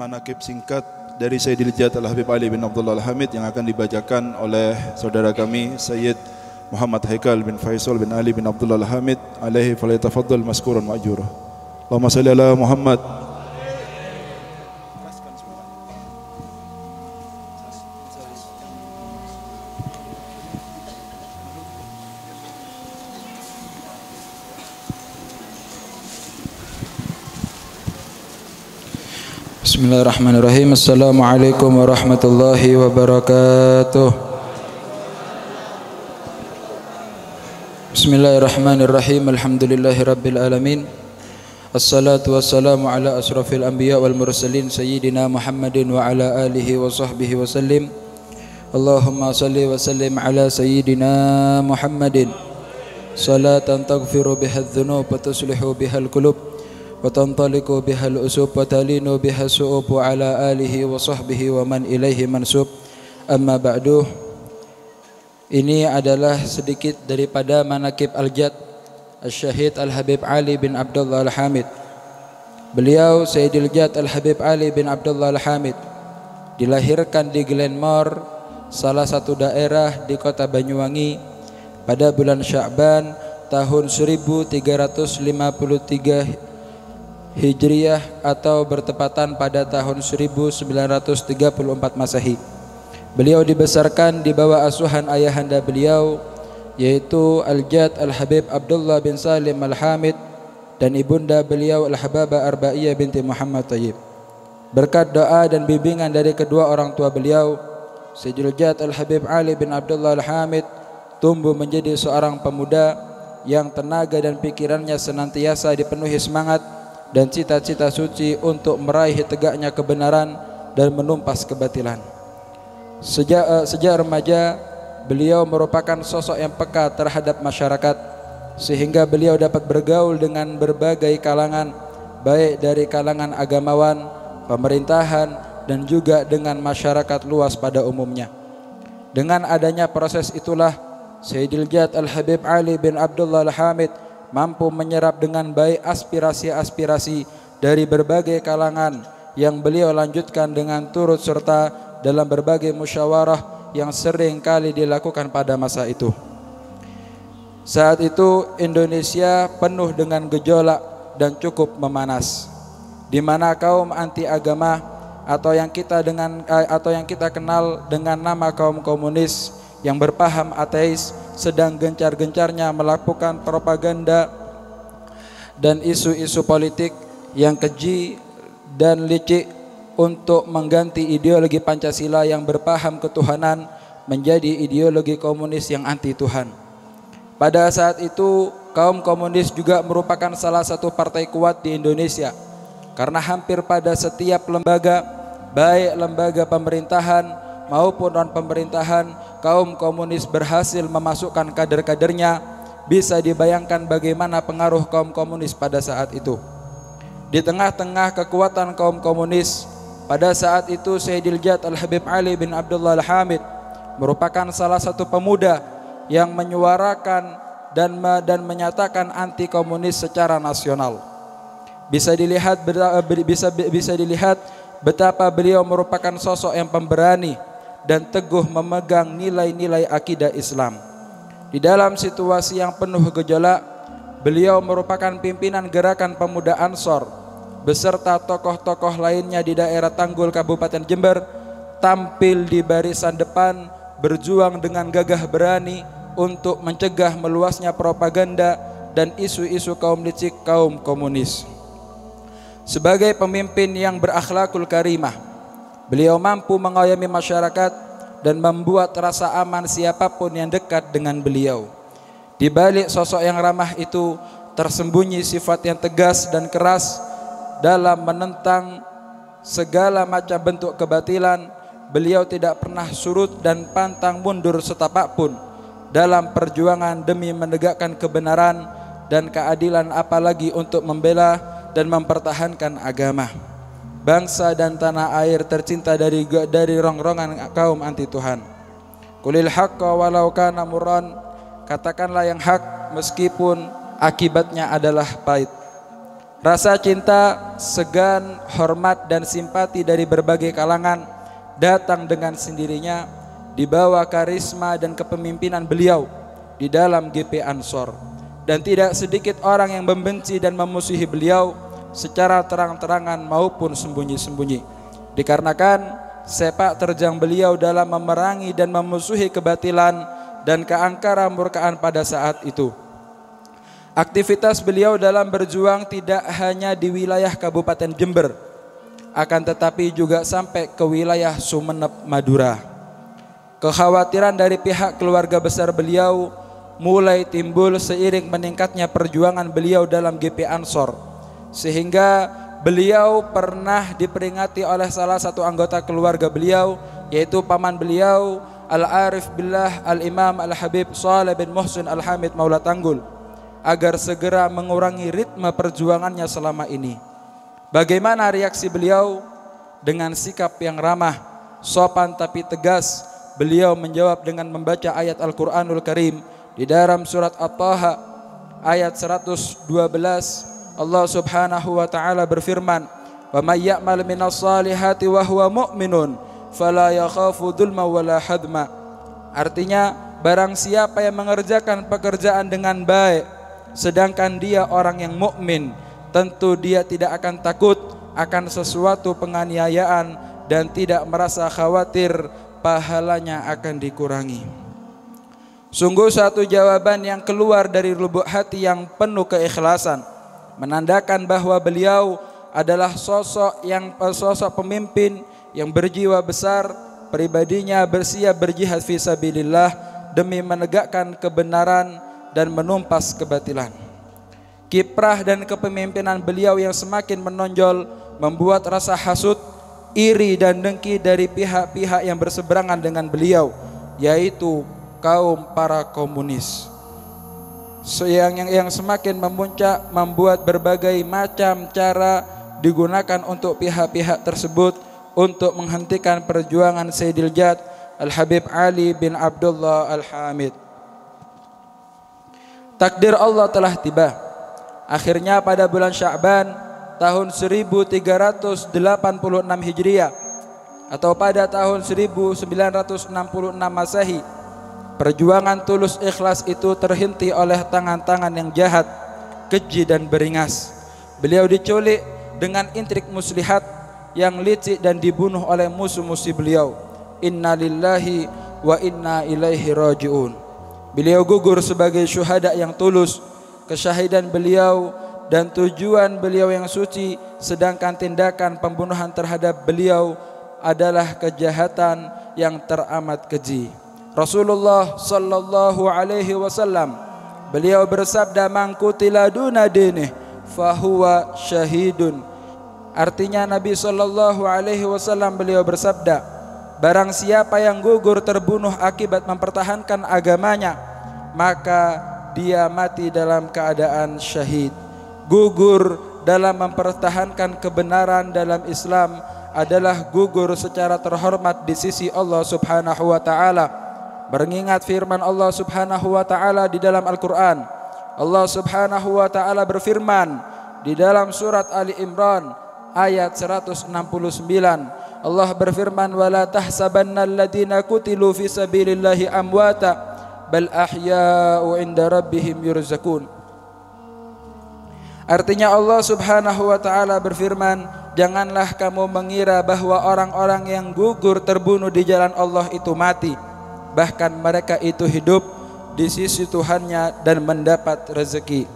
manaqib singkat dari Sayyidil Jad Al-Habib Ali bin Abdullah Al-Hamid yang akan dibacakan oleh saudara kami Sayyid Muhammad Haikal bin Faisal bin Ali bin Abdullah Al-Hamid alaihi falyatafaddal maskuran ma'jura. Allahumma salli ala Muhammad. Bismillahirrahmanirrahim. Assalamualaikum warahmatullahi wabarakatuh. Bismillahirrahmanirrahim. Alhamdulillahi rabbil alamin. Assalatu wassalamu ala asrafil anbiya wal mursalin sayyidina Muhammadin wa ala alihi wa sahbihi wa sallim. Allahumma salli wa sallim ala sayyidina Muhammadin salatan taghfiru biha adh-dhunub wa tuslihu biha al-qulub wa tantaliqu bihal usub wa talinu bihas su'ub wa ala alihi wa sahbihi wa man ilaihi mansub. Amma ba'du. Ini adalah sedikit daripada manaqib Al-Jad Al-Syahid Al-Habib Ali bin Abdullah Al-Hamid. Beliau Sayyidil Jad Al-Habib Ali bin Abdullah Al-Hamid dilahirkan di Glenmore, salah satu daerah di kota Banyuwangi, pada bulan Sya'ban tahun 1353 Hijriyah atau bertepatan pada tahun 1934 Masehi. Beliau dibesarkan di bawah asuhan ayahanda beliau, yaitu Al-Jad Al-Habib Abdullah bin Salim Al-Hamid, dan ibunda beliau Al-Hababa Arba'iyah binti Muhammad Tayyib. Berkat doa dan bimbingan dari kedua orang tua beliau, Sayyidul Jad Al-Habib Ali bin Abdullah Al-Hamid tumbuh menjadi seorang pemuda yang tenaga dan pikirannya senantiasa dipenuhi semangat dan cita-cita suci untuk meraih tegaknya kebenaran dan menumpas kebatilan. Sejak remaja, beliau merupakan sosok yang peka terhadap masyarakat, sehingga beliau dapat bergaul dengan berbagai kalangan, baik dari kalangan agamawan, pemerintahan, dan juga dengan masyarakat luas pada umumnya. Dengan adanya proses itulah, Sayyidil Jad Al-Habib Ali bin Abdullah Al-Hamid mampu menyerap dengan baik aspirasi-aspirasi dari berbagai kalangan yang beliau lanjutkan dengan turut serta dalam berbagai musyawarah yang sering kali dilakukan pada masa itu. Saat itu Indonesia penuh dengan gejolak dan cukup memanas, di mana kaum anti agama atau yang kita kenal dengan nama kaum komunis yang berpaham ateis sedang gencar-gencarnya melakukan propaganda dan isu-isu politik yang keji dan licik untuk mengganti ideologi Pancasila yang berpaham ketuhanan menjadi ideologi komunis yang anti Tuhan. Pada saat itu kaum komunis juga merupakan salah satu partai kuat di Indonesia, karena hampir pada setiap lembaga, baik lembaga pemerintahan maupun non-pemerintahan, kaum komunis berhasil memasukkan kader-kadernya. Bisa dibayangkan bagaimana pengaruh kaum komunis pada saat itu. Di tengah-tengah kekuatan kaum komunis, pada saat itu Sayyidil Jad Al-Habib Ali bin Abdullah Al-Hamid merupakan salah satu pemuda yang menyuarakan dan menyatakan anti komunis secara nasional. Bisa dilihat betapa beliau merupakan sosok yang pemberani dan teguh memegang nilai-nilai akidah Islam. Di dalam situasi yang penuh gejolak, beliau merupakan pimpinan gerakan pemuda Ansor beserta tokoh-tokoh lainnya di daerah Tanggul Kabupaten Jember, tampil di barisan depan berjuang dengan gagah berani untuk mencegah meluasnya propaganda dan isu-isu kaum licik kaum komunis. Sebagai pemimpin yang berakhlakul karimah, beliau mampu mengayomi masyarakat dan membuat rasa aman siapapun yang dekat dengan beliau. Di balik sosok yang ramah itu tersembunyi sifat yang tegas dan keras dalam menentang segala macam bentuk kebatilan. Beliau tidak pernah surut dan pantang mundur setapak pun dalam perjuangan demi menegakkan kebenaran dan keadilan, apalagi untuk membela dan mempertahankan agama, bangsa dan tanah air tercinta dari rongrongan kaum anti Tuhan. Qulil haqqa walau kana murran, katakanlah yang hak meskipun akibatnya adalah pahit. Rasa cinta, segan, hormat dan simpati dari berbagai kalangan datang dengan sendirinya di bawah karisma dan kepemimpinan beliau di dalam GP Ansor. Dan tidak sedikit orang yang membenci dan memusuhi beliau secara terang-terangan maupun sembunyi-sembunyi. Dikarenakan sepak terjang beliau dalam memerangi dan memusuhi kebatilan dan keangkaran murkaan pada saat itu. Aktivitas beliau dalam berjuang tidak hanya di wilayah Kabupaten Jember, akan tetapi juga sampai ke wilayah Sumeneb, Madura. Kekhawatiran dari pihak keluarga besar beliau mulai timbul seiring meningkatnya perjuangan beliau dalam GP Ansor, sehingga beliau pernah diperingati oleh salah satu anggota keluarga beliau, yaitu paman beliau Al-Arif Billah Al-Imam Al-Habib Shalih bin Muhsin Al-Hamid Maula Tanggul, agar segera mengurangi ritme perjuangannya selama ini. Bagaimana reaksi beliau? Dengan sikap yang ramah, sopan tapi tegas, beliau menjawab dengan membaca ayat Al-Quranul Karim. Di dalam surat At-Taha ayat 112, Allah Subhanahu wa taala berfirman, "Wa may ya'mal minas salihati wa huwa mu'minun fala yakhafu dzulma wala hadma." Artinya, barang siapa yang mengerjakan pekerjaan dengan baik sedangkan dia orang yang mukmin, tentu dia tidak akan takut akan sesuatu penganiayaan dan tidak merasa khawatir pahalanya akan dikurangi. Sungguh satu jawaban yang keluar dari lubuk hati yang penuh keikhlasan, menandakan bahwa beliau adalah sosok pemimpin yang berjiwa besar, pribadinya bersiap berjihad fisabilillah demi menegakkan kebenaran dan menumpas kebatilan. Kiprah dan kepemimpinan beliau yang semakin menonjol membuat rasa hasut, iri dan dengki dari pihak-pihak yang berseberangan dengan beliau, yaitu kaum para komunis, yang semakin memuncak, membuat berbagai macam cara digunakan untuk pihak-pihak tersebut untuk menghentikan perjuangan Sayyidil Jad Al-Habib Ali bin Abdullah Al-Hamid. Takdir Allah telah tiba. Akhirnya pada bulan Sya'ban tahun 1386 Hijriah atau pada tahun 1966 Masehi, perjuangan tulus ikhlas itu terhenti oleh tangan-tangan yang jahat, keji dan beringas. Beliau diculik dengan intrik muslihat yang licik dan dibunuh oleh musuh-musuh beliau. Inna lillahi wa inna ilaihi raji'un. Beliau gugur sebagai syuhada yang tulus. Kesyahidan beliau dan tujuan beliau yang suci, sedangkan tindakan pembunuhan terhadap beliau adalah kejahatan yang teramat keji. Rasulullah sallallahu alaihi wasallam beliau bersabda, "Man qutila duna dinih fahuwa syahidun." Artinya Nabi sallallahu alaihi wasallam beliau bersabda, barang siapa yang gugur terbunuh akibat mempertahankan agamanya, maka dia mati dalam keadaan syahid. Gugur dalam mempertahankan kebenaran dalam Islam adalah gugur secara terhormat di sisi Allah Subhanahu wa taala. Mengingat firman Allah Subhanahu wa taala di dalam Al-Qur'an. Allah Subhanahu wa taala berfirman di dalam surat Ali Imran ayat 169. Allah berfirman, "Wala tahsabannal ladzina qutilu fi sabilillahi amwata bal ahya'u 'inda rabbihim yurzakun." Artinya Allah Subhanahu wa taala berfirman, janganlah kamu mengira bahwa orang-orang yang gugur terbunuh di jalan Allah itu mati. Bahkan mereka itu hidup di sisi Tuhannya dan mendapat rezeki.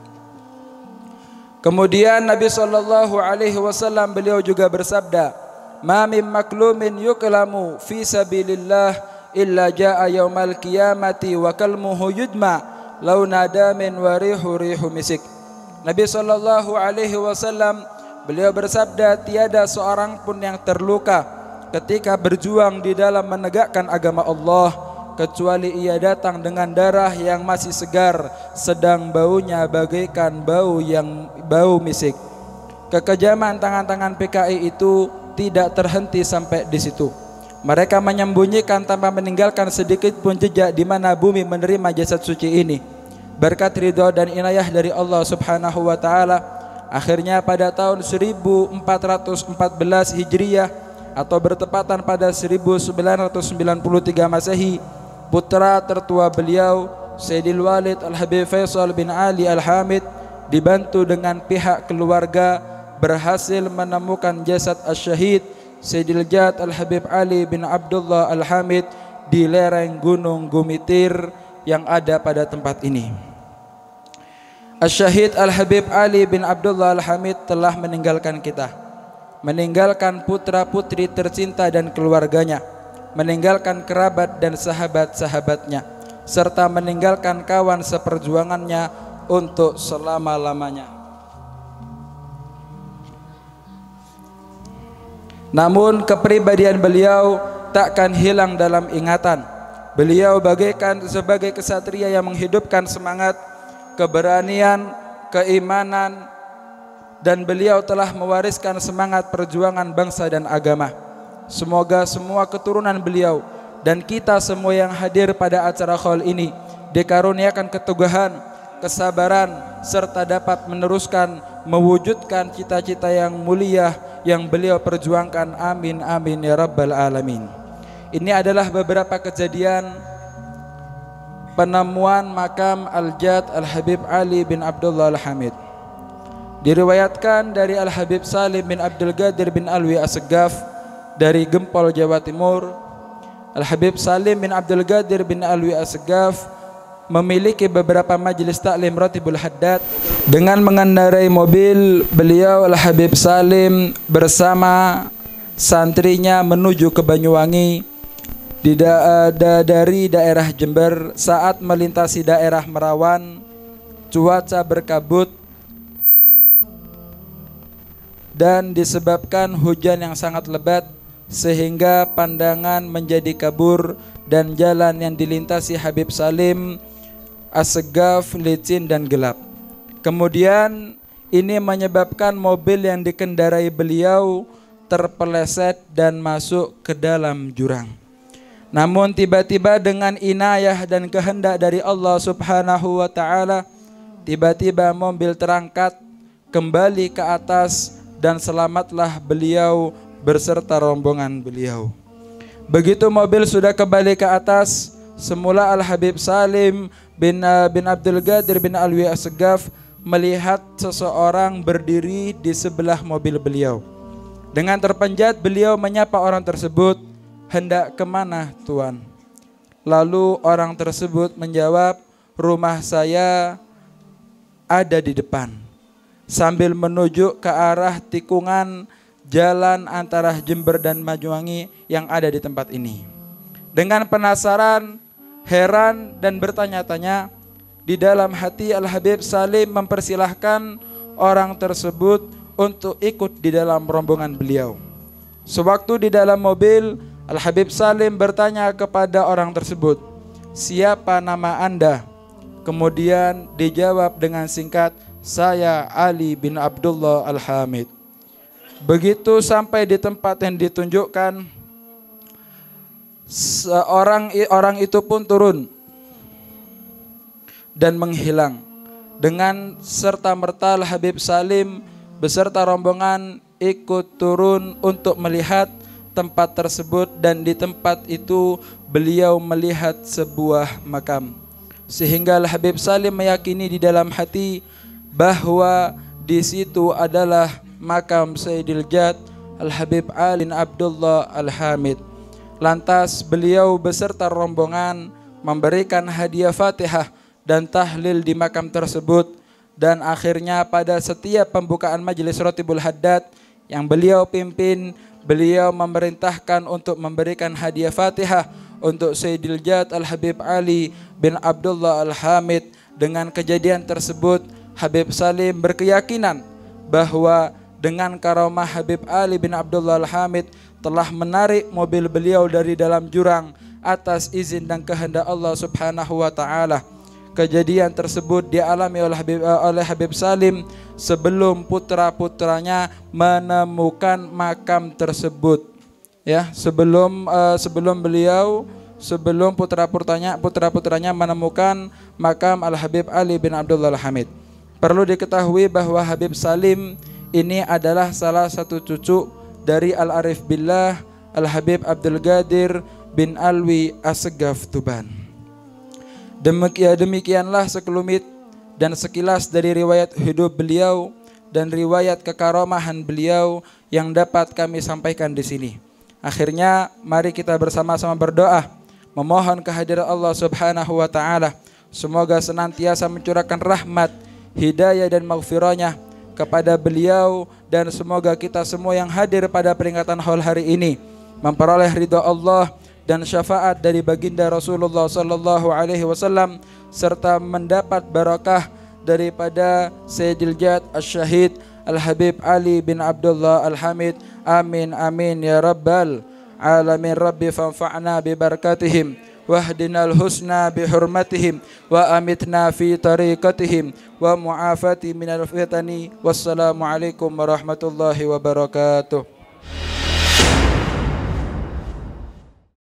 Kemudian Nabi sallallahu alaihi wasallam beliau juga bersabda, "Ma min maklumin yuklamu fi sabilillah illa jaa yaumal qiyamati wa kalmuhu yudma law nadamin wa rihu misik." Nabi sallallahu alaihi wasallam beliau bersabda, tiada seorang pun yang terluka ketika berjuang di dalam menegakkan agama Allah kecuali ia datang dengan darah yang masih segar, sedang baunya bagaikan bau misik. Kekejaman tangan-tangan PKI itu tidak terhenti sampai di situ. Mereka menyembunyikan tanpa meninggalkan sedikit pun jejak di mana bumi menerima jasad suci ini. Berkat ridha dan inayah dari Allah Subhanahu wa taala, Akhirnya pada tahun 1414 Hijriah atau bertepatan pada 1993 Masehi, putra tertua beliau Sayyidil Walid Al-Habib Faisal bin Ali Al-Hamid dibantu dengan pihak keluarga berhasil menemukan jasad Asy-Syahid Sayyidil Jad Al-Habib Ali bin Abdullah Al-Hamid di lereng Gunung Gumitir yang ada pada tempat ini. Asy-Syahid Al-Habib Ali bin Abdullah Al-Hamid telah meninggalkan kita, meninggalkan putra-putri tercinta dan keluarganya, meninggalkan kerabat dan sahabat-sahabatnya, serta meninggalkan kawan seperjuangannya untuk selama-lamanya. Namun kepribadian beliau takkan hilang dalam ingatan. Beliau bagaikan sebagai kesatria yang menghidupkan semangat, keberanian, keimanan, dan beliau telah mewariskan semangat perjuangan bangsa dan agama. Semoga semua keturunan beliau dan kita semua yang hadir pada acara khaul ini dikaruniakan keteguhan, kesabaran, serta dapat meneruskan mewujudkan cita-cita yang mulia yang beliau perjuangkan. Amin amin ya rabbal alamin. Ini adalah beberapa kejadian penemuan makam Al-Jad Al-Habib Ali bin Abdullah Al-Hamid. Diriwayatkan dari Al-Habib Salim bin Abdul Qadir bin Alwi As-Segaf dari Gempol, Jawa Timur. Al-Habib Salim bin Abdul Qadir bin Alwi As-Segaf memiliki beberapa majelis taklim Ratibul Haddad. Dengan mengendarai mobil, beliau Al-Habib Salim bersama santrinya menuju ke Banyuwangi dari daerah Jember. Saat melintasi daerah Merawan, cuaca berkabut dan disebabkan hujan yang sangat lebat sehingga pandangan menjadi kabur dan jalan yang dilintasi Habib Salim As-Segaf licin dan gelap. Kemudian ini menyebabkan mobil yang dikendarai beliau terpeleset dan masuk ke dalam jurang. Namun tiba-tiba dengan inayah dan kehendak dari Allah Subhanahu wa taala, tiba-tiba mobil terangkat kembali ke atas dan selamatlah beliau berserta rombongan beliau. Begitu mobil sudah kembali ke atas, semula Al-Habib Salim bin Abdul Qadir bin Alwi As-Segaf melihat seseorang berdiri di sebelah mobil beliau. Dengan terpenjat beliau menyapa orang tersebut, "Hendak kemana tuan?" Lalu orang tersebut menjawab, "Rumah saya ada di depan," sambil menunjuk ke arah tikungan jalan antara Jember dan Banyuwangi yang ada di tempat ini. Dengan penasaran, heran, dan bertanya-tanya, di dalam hati Al-Habib Salim mempersilahkan orang tersebut untuk ikut di dalam rombongan beliau. Sewaktu di dalam mobil, Al-Habib Salim bertanya kepada orang tersebut, "Siapa nama Anda?" Kemudian dijawab dengan singkat, "Saya Ali bin Abdullah Al-Hamid." Begitu sampai di tempat yang ditunjukkan, orang itu pun turun dan menghilang. Dengan serta-merta Al-Habib Salim beserta rombongan ikut turun untuk melihat tempat tersebut, dan di tempat itu beliau melihat sebuah makam. Sehingga Al-Habib Salim meyakini di dalam hati bahwa di situ adalah makam Sayyidil Jad Al-Habib Ali bin Abdullah Al-Hamid. Lantas beliau beserta rombongan memberikan hadiah Fatihah dan tahlil di makam tersebut, dan akhirnya pada setiap pembukaan majelis Ratibul Haddad yang beliau pimpin, beliau memerintahkan untuk memberikan hadiah Fatihah untuk Sayyidil Jad Al-Habib Ali bin Abdullah Al-Hamid. Dengan kejadian tersebut, Habib Salim berkeyakinan bahwa dengan karomah Habib Ali bin Abdullah Al-Hamid telah menarik mobil beliau dari dalam jurang atas izin dan kehendak Allah Subhanahu wa taala. Kejadian tersebut dialami oleh Habib Salim sebelum putra-putranya menemukan makam tersebut. Ya, sebelum putra-putranya menemukan makam Al-Habib Ali bin Abdullah Al-Hamid. Perlu diketahui bahwa Habib Salim ini adalah salah satu cucu dari Al-Arif Billah Al-Habib Abdul Qadir bin Alwi Assegaf Tuban. Demikianlah sekelumit dan sekilas dari riwayat hidup beliau dan riwayat kekaromahan beliau yang dapat kami sampaikan di sini. Akhirnya mari kita bersama-sama berdoa memohon kehadiran Allah Subhanahu wa taala, semoga senantiasa mencurahkan rahmat, hidayah dan maghfirahnya kepada beliau, dan semoga kita semua yang hadir pada peringatan haul hari ini memperoleh ridha Allah dan syafaat dari baginda Rasulullah sallallahu alaihi wasallam, serta mendapat barakah daripada Sayyidil Jad Asy-Syahid Al-Habib Ali bin Abdullah Al-Hamid. Amin amin ya rabbal alamin. Rabbi fanfa'na bi barakatihim wahdinal husna bi hurmatihim wa amitna fi tariqatihim wa mu'afati minal fitani. Wassalamu alaikum warahmatullahi wabarakatuh.